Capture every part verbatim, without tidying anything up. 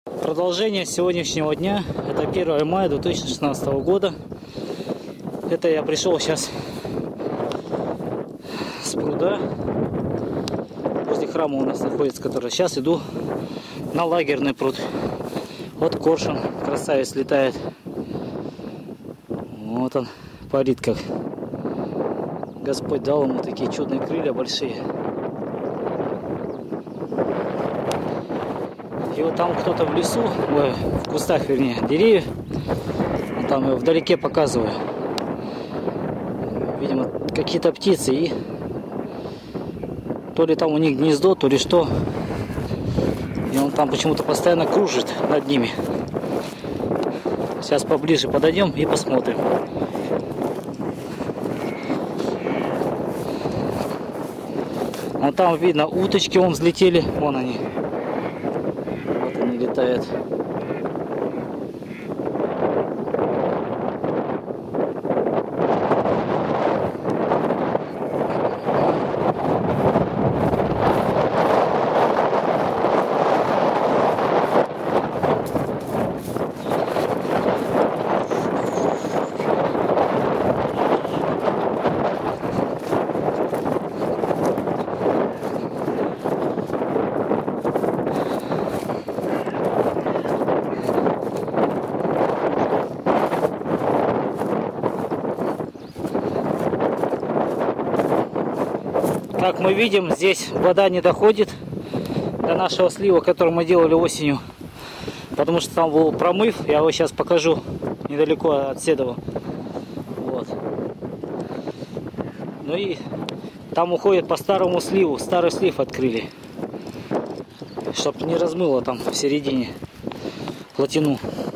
Продолжение сегодняшнего дня. Это первое мая две тысячи шестнадцатого года. Это я пришел сейчас с пруда. Возле храма у нас находится, который сейчас иду на лагерный пруд. Вот коршун, красавец, летает. Вот он парит, как Господь дал ему такие чудные крылья большие. И вот там кто-то в лесу, в кустах, вернее, деревьев, там я вдалеке показываю, видимо, какие-то птицы, и то ли там у них гнездо, то ли что, и он там почему-то постоянно кружит над ними. Сейчас поближе подойдем и посмотрим. Вон там видно уточки, вон взлетели, вон они. Вот они летают. Как мы видим, здесь вода не доходит до нашего слива, который мы делали осенью, потому что там был промыв. Я его сейчас покажу недалеко от Седова. Вот. Ну и там уходит по старому сливу, старый слив открыли, чтобы не размыло там в середине плотину.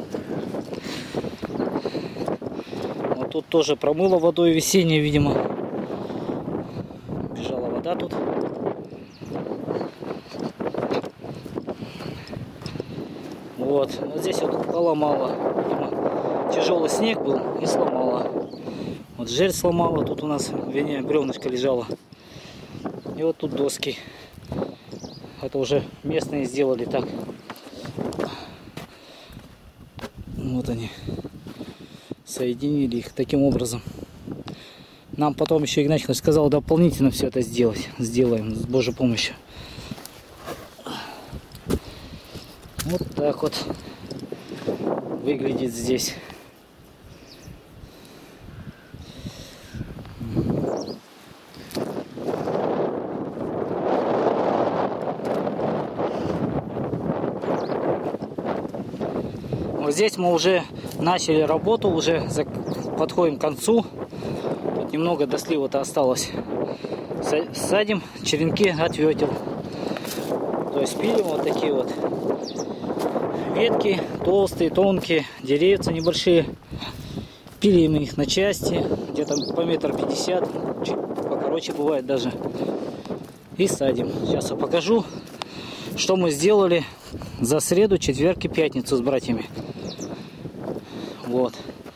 Вот тут тоже промыло водой весенней, видимо. Да, тут вот, вот здесь вот поломало, видимо, тяжелый снег был и сломало. Вот жердь сломала, тут у нас, вернее, бревнышко лежало. И вот тут доски. Это уже местные сделали так. Вот они, соединили их таким образом. Нам потом еще Игнатьевна сказал дополнительно все это сделать. Сделаем с Божьей помощью. Вот так вот выглядит здесь. Вот здесь мы уже начали работу, уже подходим к концу. Немного до слива-то осталось. Садим черенки от ветел. То есть пилим вот такие вот ветки, толстые, тонкие, деревца небольшие. Пилим их на части, где-то по метр пятьдесят, чуть покороче бывает даже. И садим. Сейчас я покажу, что мы сделали за среду, четверг и пятницу с братьями. Вот.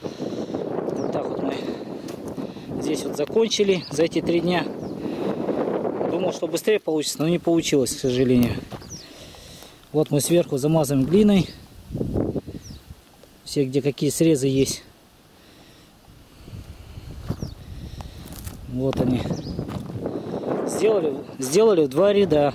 Здесь вот закончили за эти три дня. Думал, что быстрее получится, но не получилось, к сожалению. Вот мы сверху замазываем глиной. Все, где какие срезы есть. Вот они. Сделали, сделали в два ряда.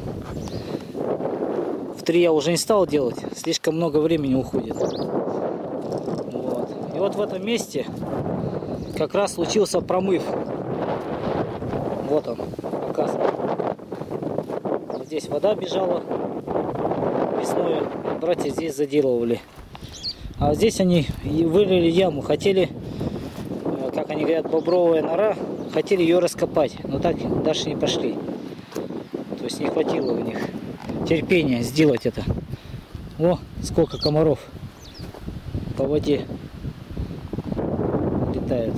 В три я уже не стал делать. Слишком много времени уходит. Вот. И вот в этом месте как раз случился промыв. Вот он, показывает. Вот здесь вода бежала весной. Братья здесь заделывали. А вот здесь они вырыли яму. Хотели, как они говорят, бобровая нора. Хотели ее раскопать. Но так дальше не пошли. То есть не хватило у них терпения сделать это. О, сколько комаров по воде летают.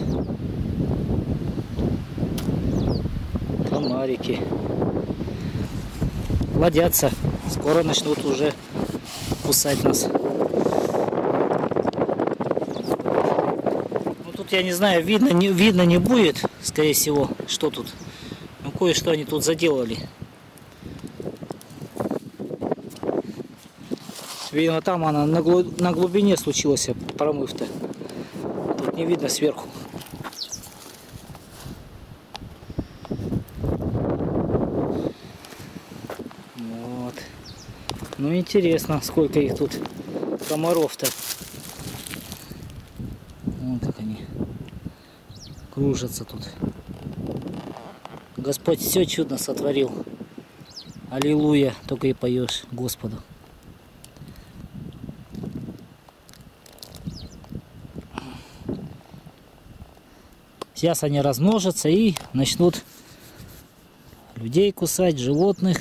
Комарики плодятся, скоро начнут уже кусать нас. Ну тут я не знаю, видно не видно не будет, скорее всего, что тут. Ну кое-что они тут заделали. Видимо, там она на, глу... на глубине случилась промыв-то. Тут не видно сверху. Вот. Ну интересно, сколько их тут комаров-то. Вон как они кружатся тут. Господь все чудно сотворил. Аллилуйя, только и поешь Господу. Сейчас они размножатся и начнут людей кусать, животных.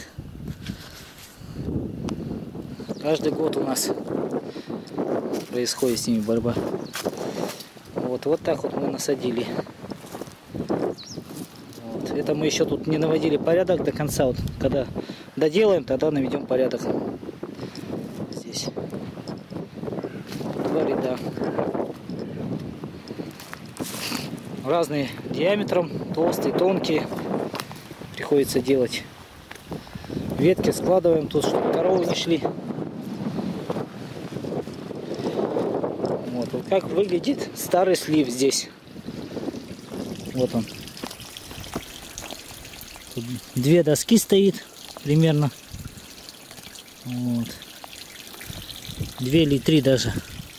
Каждый год у нас происходит с ними борьба. Вот, вот так вот мы насадили. Вот. Это мы еще тут не наводили порядок до конца. Вот, когда доделаем, тогда наведем порядок. Здесь два ряда. Разные диаметром, толстые, тонкие. Приходится делать. Ветки складываем тут, чтобы коровы не шли. Вот, вот как выглядит старый слив здесь. Вот он. Тут две доски стоит примерно. Вот. Две или три даже.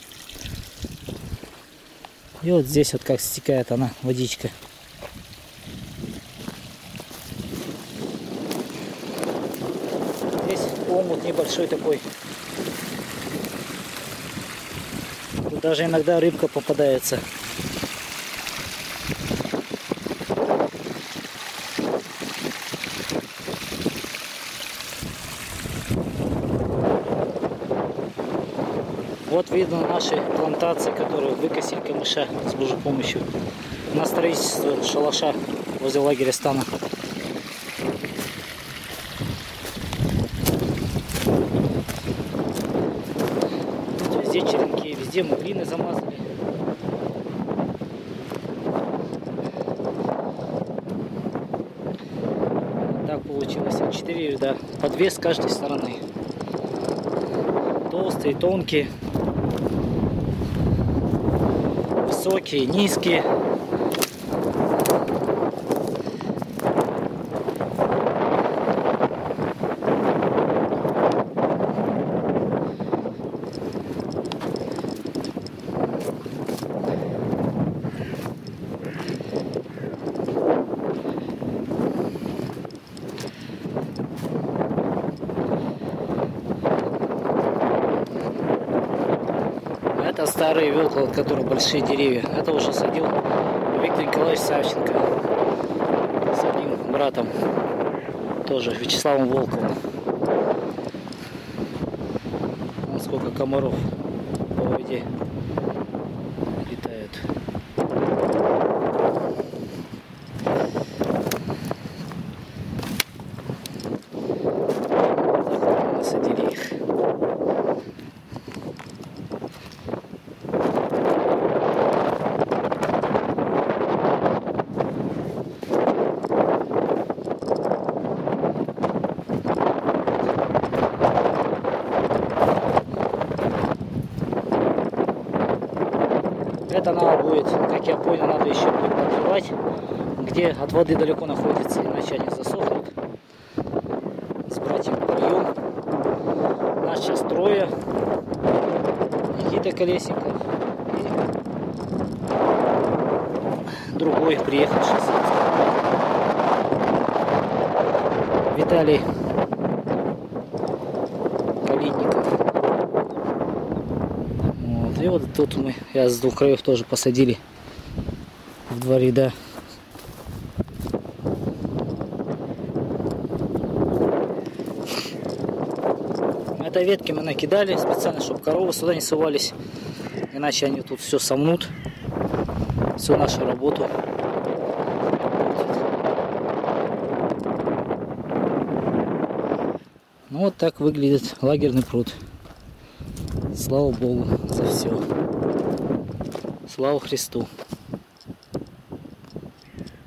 И вот здесь вот как стекает она, водичка. Здесь омут небольшой такой. Тут даже иногда рыбка попадается. Вот видно наши плантации, которые выкосили камыша с Божьей помощью на строительство шалаша возле лагеря стана. Тут везде черенки, везде мы глиной замазали. Так получилось. Четыре ряда. По две с каждой стороны. Толстые, тонкие. Высокие, низкие. Это старые вилка, вот которые большие деревья. Это уже садил Виктор Николаевич Савченко с одним братом, тоже Вячеславом Волковым. Вон сколько комаров по воде летают. Насадили их. Это надо будет, как я понял, надо еще подрывать, где от воды далеко находится, иначе они засохнут. С братьями вдвоем. Нас сейчас трое. Никита Колесников и другой приехавший. Виталий Калитников. Вот. И вот тут мы, я с двух краев тоже посадили в два ряда. Это ветки мы накидали специально, чтобы коровы сюда не совались, иначе они тут все сомнут, всю нашу работу. Ну вот так выглядит лагерный пруд. Слава Богу за все. Слава Христу.